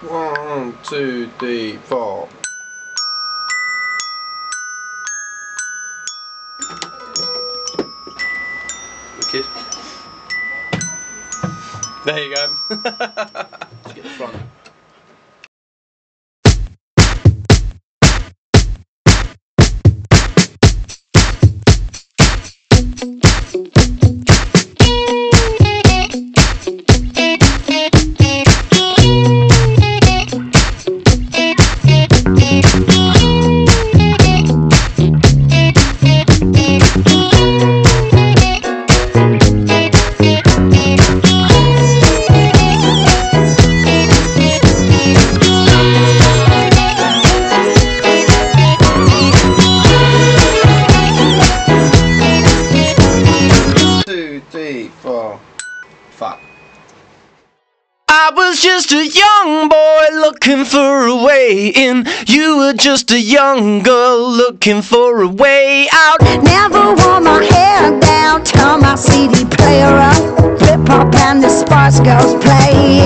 1, 2, 3, 4. Wicked. There you go. Let's get the front. Fuck. I was just a young boy looking for a way in. You were just a young girl looking for a way out. Never wore my hair down, turn my CD player up, hip hop and the Spice Girls play.